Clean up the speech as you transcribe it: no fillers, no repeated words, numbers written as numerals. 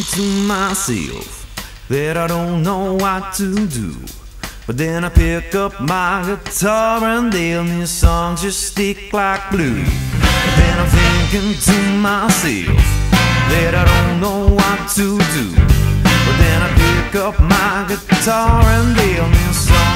to myself that I don't know what to do. But then I pick up my guitar and then these songs just stick like glue. But then I'm thinking to myself that I don't know what to do. But then I pick up my guitar and then these songs